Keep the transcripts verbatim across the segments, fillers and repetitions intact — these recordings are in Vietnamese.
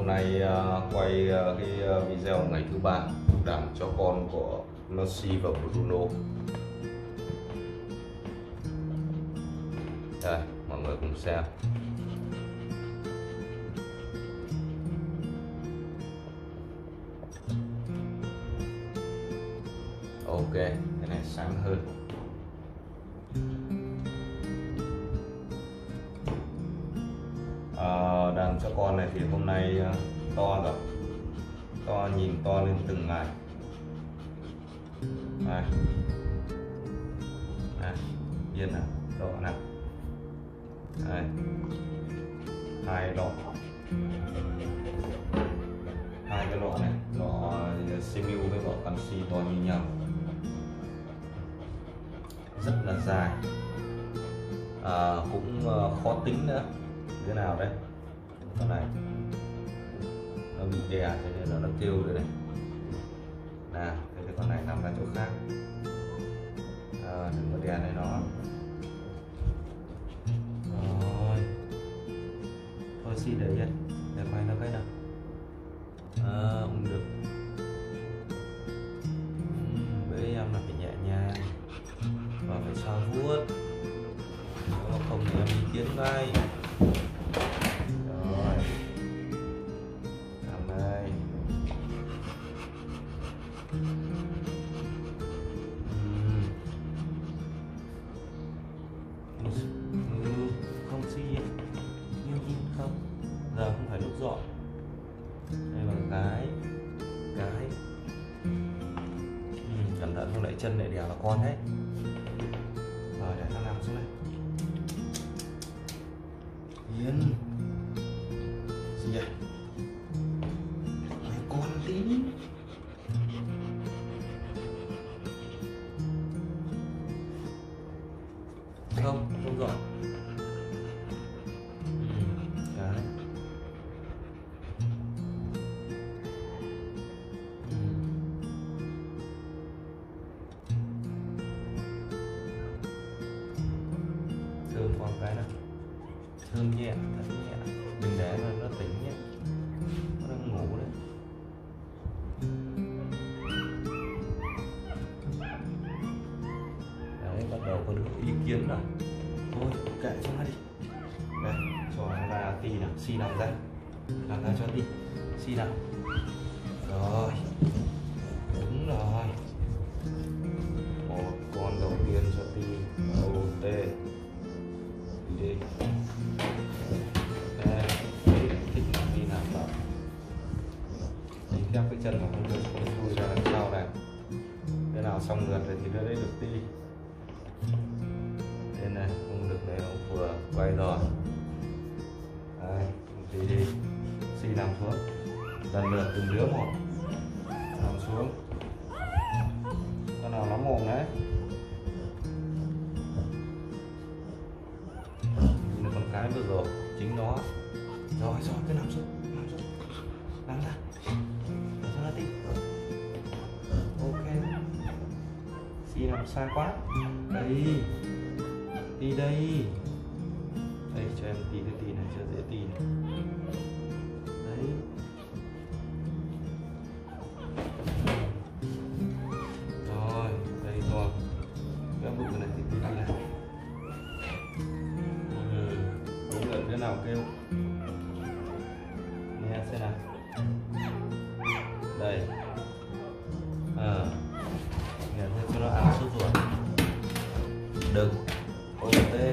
hôm nay uh, quay uh, cái uh, video ngày thứ ba đảm cho con của Messi và Bruno. Đây, mọi người cùng xem. Ok, cái này sáng hơn. À, đàn cho con này thì hôm nay uh, to rồi, to nhìn to lên từng ngày. Đây, đây, yên nào, đỏ nào, đây, hai lọ, hai cái lọ này, lọ Simiu với lọ canxi to như nhau, rất là dài, à, cũng uh, khó tính nữa. Thế nào đấy, con này nó bị đè cho nên là nó kêu rồi này. Nào, thế thì con này nằm ra chỗ khác, à, đừng có đè này nó. Rồi, thôi xin để yên, để quay nó cái nào. À, không được. Với em là phải nhẹ nhàng và phải xoa vuốt, nếu không thì em ý kiến ngay. Rồi, làm đây. Ừ, không xi nhưng không, giờ không phải lúc dọn. Đây là cái cái ừ, cẩn thận không lại chân lại đèo là con đấy. Rồi để nó nằm xuống đây. Yên. Gì vậy? Mày con tí. Không, không dọn. Ừ, cái. Ừ. Thơm con cái nào. Thơm nhẹ, thật nhẹ. Đừng để mà nó tỉnh nhé. Nó đang ngủ đấy. Đấy, bắt đầu có được ý kiến rồi. Thôi, kệ cho nó đi. Đây, cho nó ra tí nào, xi nằm ra. Nằm ra cho tí, xi nào. Rồi, đúng rồi. Một con đầu tiên cho tí, ô tê. Đi. Đây, thích đi nằm vào. Đánh theo cái chân mà không được, không chui ra đằng sau này. Cái nào xong ngược rồi thì đưa đấy được tí. Đây này, không được này, không vừa quay rồi. Đây, tí đi, xi nằm xuống, lần lượt từng đứa một, nằm xuống. Con nào nó mồm đấy, như con cái vừa rồi, chính nó. Rồi, rồi, cứ nằm xuống, nằm xuống, nằm ra, nằm cho nó tí. Ok, xi nằm xa quá, đây. Đi đây. Đây cho em tí cái tí này cho dễ tí này. Đấy. Rồi, đây rồi. Cái bụng này thì tí tí này. Ừ, đúng rồi, cái nào kêu. Nghe xem nào. Đây. À. Nghe thêm cho nó ăn sốt ruột. Đừng. Ok.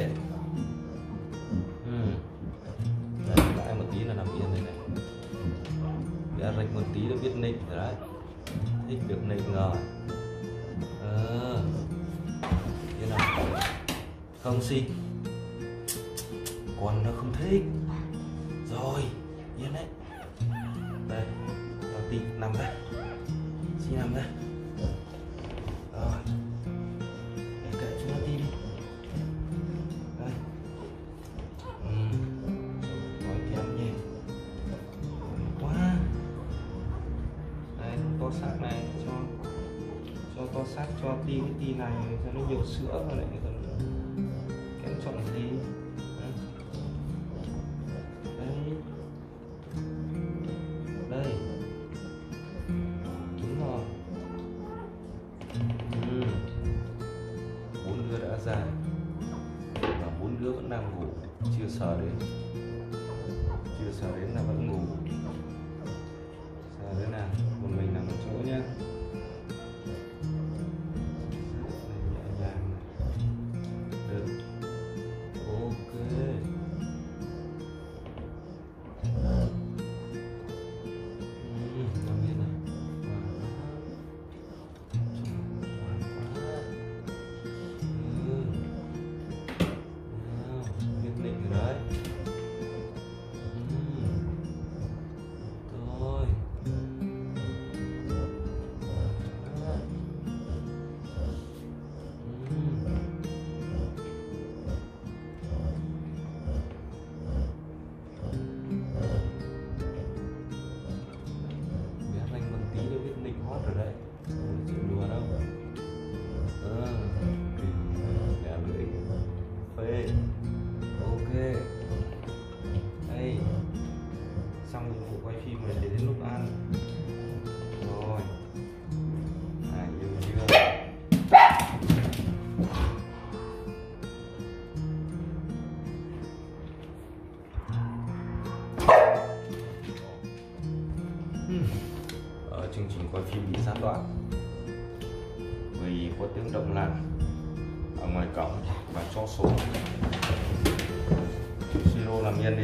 Ừ. Đấy, lại một tí là nằm yên đây này. Để rạch một tí là biết nịnh rồi đấy. Thích được nịnh rồi. Ờ. Thế nào? Không xi. Con nó không thích. Rồi, yên đấy. Đây, nó tí nằm ra. Xi nằm ra. Rồi. Để kệ cho nó tí đi. Đây. Ừ. Nói kém nhé. Quá. Đây, to xác này cho cho to xác cho tí cái tí này cho nó nhiều sữa và lại còn kém chọn một tí. Đấy. chưa sờ đến, chưa sờ đến là vẫn ngủ. Sờ đến nào, một mình nằm ở chỗ nhé. Nhẹ nhàng được. Ok. Ừ, nằm yên này. Xong nhiệm vụ quay phim này đến lúc ăn rồi. À, yêu chưa? Ở chương trình quay phim bị gián đoạn vì có tiếng động lan ở ngoài cổng và chó số. Siro làm yên đi.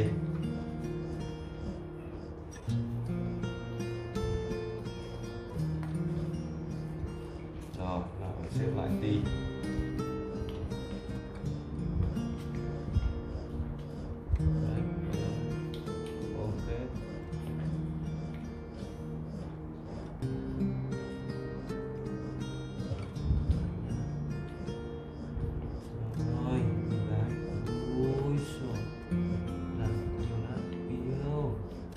Rồi, nào xếp lại tí. Đấy, ok. Rồi, gái. Ôi trời. Nào, chiều nào, yêu.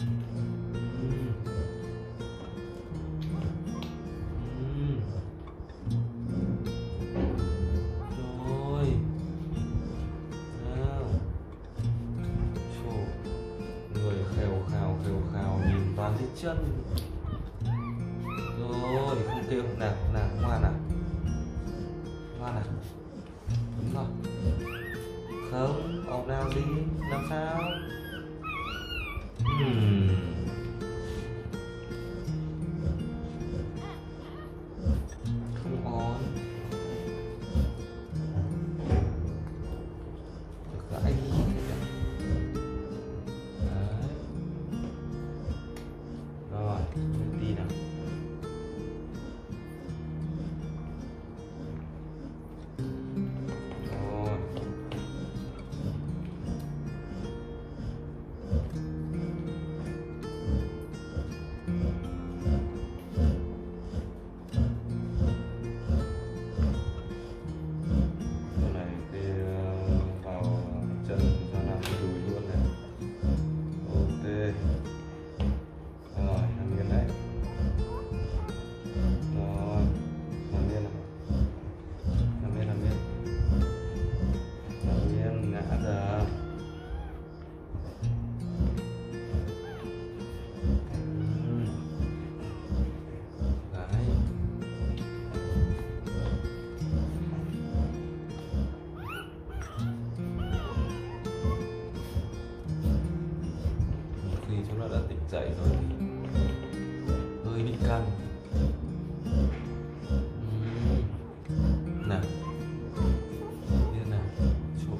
Toàn thấy chân rồi, không kêu. Nào nào, ngoan nào, ngoan nào, đúng rồi. Không ồn nào gì, làm sao? Hmm. Không ồn. Được gãi đi. Rồi, tí nào. Rồi. Cái này thì vào chân cho làm cái đùi luôn này. Ok. Rồi, nằm yên đấy. Rồi, nằm yên này. Nằm yên, nằm yên. Nằm yên, ngã ra. Uhm. Đấy. Khi chúng nó đã tỉnh dậy rồi thì hơi bị căng. Uhm. Nào, yên nào, chỗ.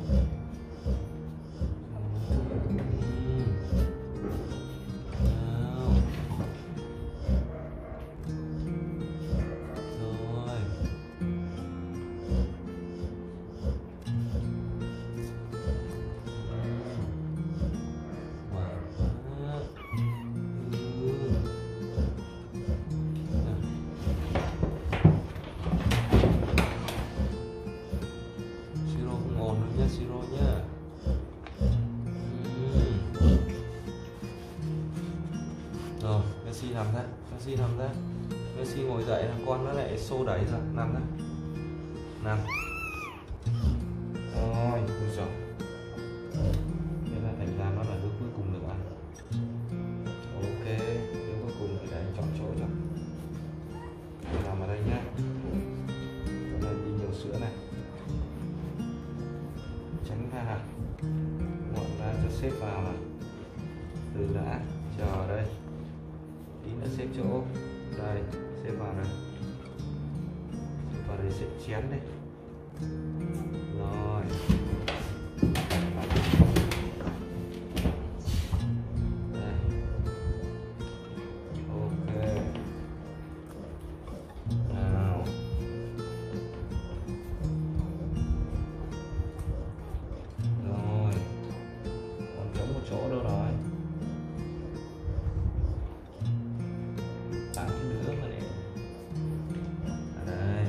Uhm. Nào. Rồi. Siro không ồn đâu nhá, Siro nhá. Uhm. Rồi, Messi nằm ra, Messi nằm ra. Messi ngồi dậy, thằng con nó lại xô đẩy ra, nằm ra. Nằm. Rồi, ui giời. Thế là thành ra nó là đứa cuối cùng được ăn. Ok, đứa cuối cùng thì để anh chọn chỗ cho. Nằm ở đây nhá. Chỗ này đi nhiều sữa này. Tránh ra. Mọi xếp vào này, từ đã chờ đây, tí nữa xếp chỗ đây, xếp vào đây, xếp vào đây, xếp chén đây rồi. Đây. Ok nào, rồi còn trống một chỗ đâu rồi, tặng nữa mà để ở đây.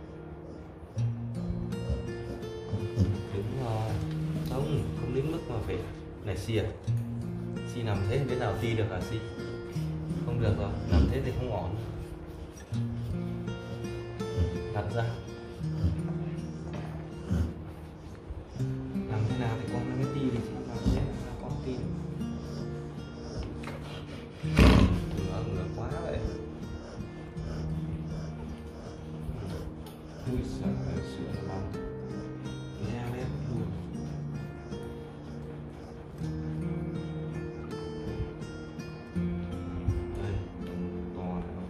Đúng rồi, không không đến mức mà phải này xì à, xì nằm thế đến nào ti được hả xì? Không được rồi, nằm thế thì không ổn. Đặt ra làm thế nào thì con nó mới ti thì chị làm thế là con ti được. Ngửa ngửa quá vậy. Ui sợ sữa lòng nghe lên luôn. Đây to này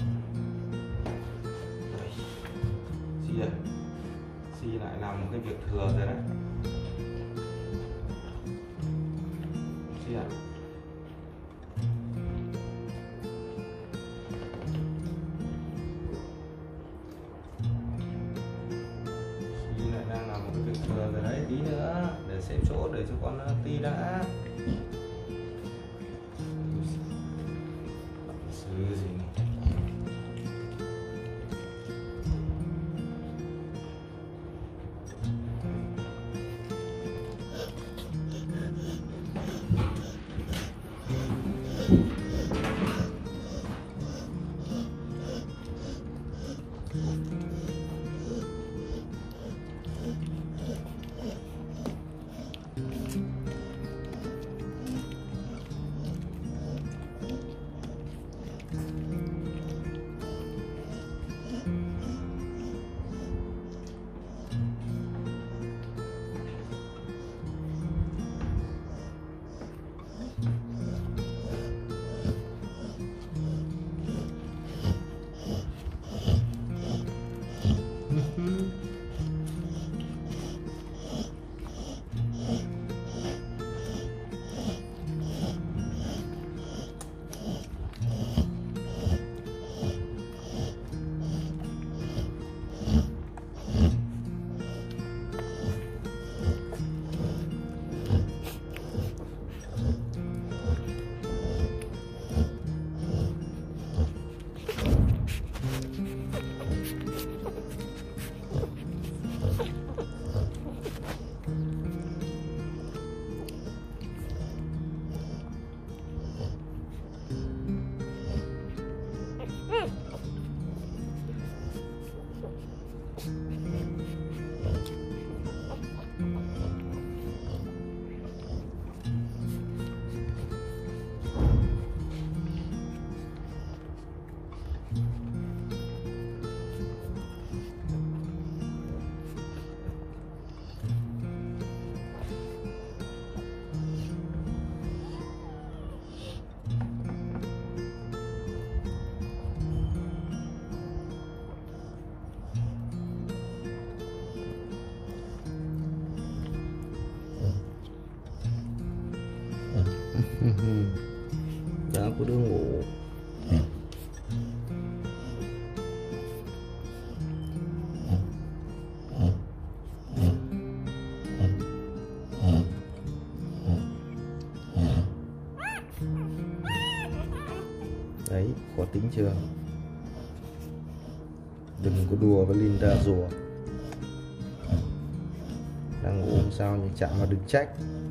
đây, xì à, xì lại làm một cái việc thừa rồi đấy xì à. Thừa rồi đấy, tí nữa để xếp chỗ để cho con nó ti đã. Sư gì này. Đã có đứa ngủ. Đấy, có tính chưa? Đừng có đùa với Linda rùa. Đang ngủ không sao nhưng chạm vào đừng trách.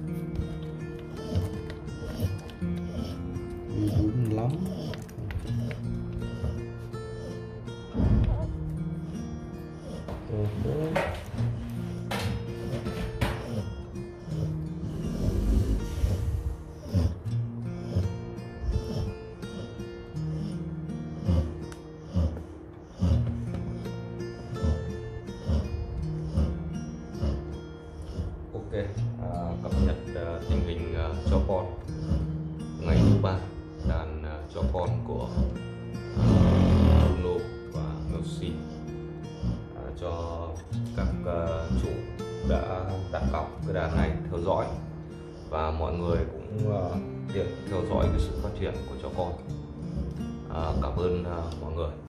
Đúng lắm. Ok, à, cập nhật à, tình hình à, cho con ngày thứ ba đàn à, cho con của Bruno và Mercy à, cho các à, chủ đã đặt cọc cái đàn này theo dõi, và mọi người cũng uh, tiện theo dõi cái sự phát triển của chó con. À, cảm ơn uh, mọi người.